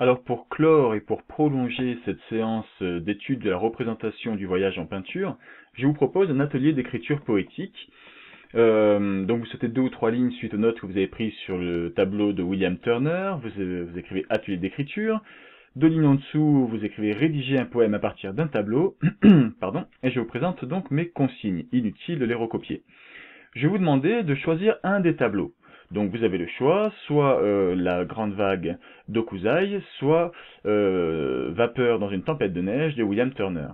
Alors pour clore et pour prolonger cette séance d'étude de la représentation du voyage en peinture, je vous propose un atelier d'écriture poétique. Donc vous sautez 2 ou 3 lignes suite aux notes que vous avez prises sur le tableau de William Turner, vous écrivez atelier d'écriture, 2 lignes en dessous, vous écrivez rédiger un poème à partir d'un tableau, pardon, et je vous présente donc mes consignes, inutile de les recopier. Je vais vous demander de choisir un des tableaux. Donc vous avez le choix, soit la grande vague d'Okuzai, soit Vapeur dans une tempête de neige de William Turner.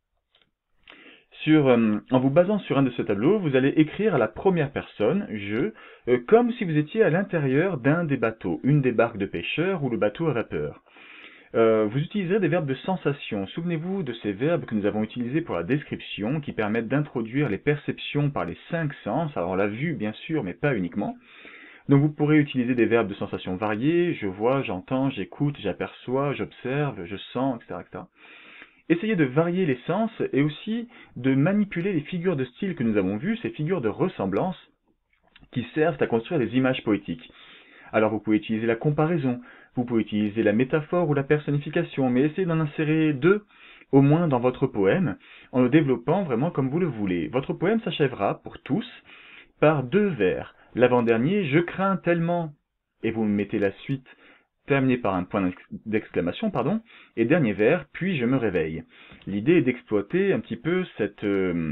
En vous basant sur un de ces tableaux, vous allez écrire à la première personne, je, comme si vous étiez à l'intérieur d'un des bateaux, une des barques de pêcheurs ou le bateau à vapeur. Vous utiliserez des verbes de sensation. Souvenez-vous de ces verbes que nous avons utilisés pour la description, qui permettent d'introduire les perceptions par les 5 sens, alors la vue bien sûr, mais pas uniquement. Donc vous pourrez utiliser des verbes de sensation variés, je vois, j'entends, j'écoute, j'aperçois, j'observe, je sens, etc., etc. Essayez de varier les sens et aussi de manipuler les figures de style que nous avons vues, ces figures de ressemblance qui servent à construire des images poétiques. Alors vous pouvez utiliser la comparaison, vous pouvez utiliser la métaphore ou la personnification, mais essayez d'en insérer 2 au moins dans votre poème, en le développant vraiment comme vous le voulez. Votre poème s'achèvera, pour tous, par 2 vers. L'avant-dernier, je crains tellement, et vous mettez la suite terminée par un point d'exclamation, pardon, et dernier vers, puis je me réveille. L'idée est d'exploiter un petit peu cette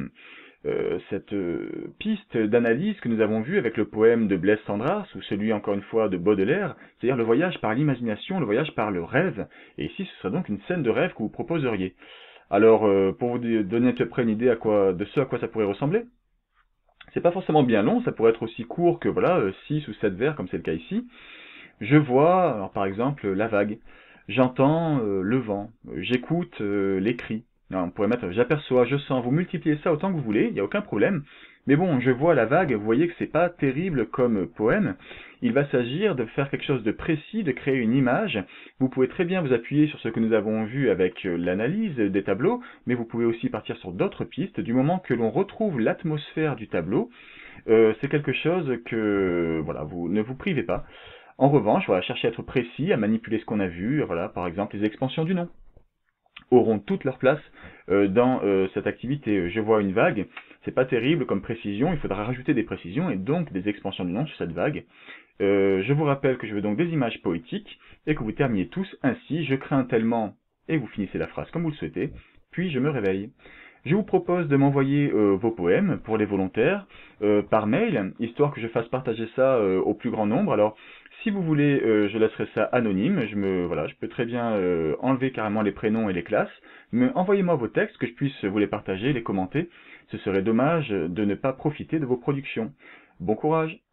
piste d'analyse que nous avons vue avec le poème de Blaise Cendrars, ou celui encore une fois de Baudelaire, c'est-à-dire le voyage par l'imagination, le voyage par le rêve, et ici ce sera donc une scène de rêve que vous proposeriez. Alors, pour vous donner à peu près une idée de ce à quoi ça pourrait ressembler, c'est pas forcément bien long, ça pourrait être aussi court que voilà 6 ou 7 vers, comme c'est le cas ici. Je vois, alors par exemple, la vague. J'entends le vent. J'écoute les cris. Alors, on pourrait mettre j'aperçois, je sens. Vous multipliez ça autant que vous voulez, il n'y a aucun problème. Mais bon, je vois la vague, vous voyez que c'est pas terrible comme poème. Il va s'agir de faire quelque chose de précis, de créer une image. Vous pouvez très bien vous appuyer sur ce que nous avons vu avec l'analyse des tableaux, mais vous pouvez aussi partir sur d'autres pistes. Du moment que l'on retrouve l'atmosphère du tableau, c'est quelque chose que, voilà, vous ne vous privez pas. En revanche, voilà, cherchez à être précis, à manipuler ce qu'on a vu, voilà, par exemple les expansions du nom auront toute leur place dans cette activité. Je vois une vague, c'est pas terrible comme précision, il faudra rajouter des précisions et donc des expansions du nom sur cette vague. Je vous rappelle que je veux donc des images poétiques et que vous terminez tous ainsi, je crains tellement, et vous finissez la phrase comme vous le souhaitez, puis je me réveille. Je vous propose de m'envoyer vos poèmes pour les volontaires par mail, histoire que je fasse partager ça au plus grand nombre. Alors, si vous voulez, je laisserai ça anonyme. Je peux très bien enlever carrément les prénoms et les classes, mais envoyez-moi vos textes, que je puisse vous les partager, les commenter. Ce serait dommage de ne pas profiter de vos productions. Bon courage!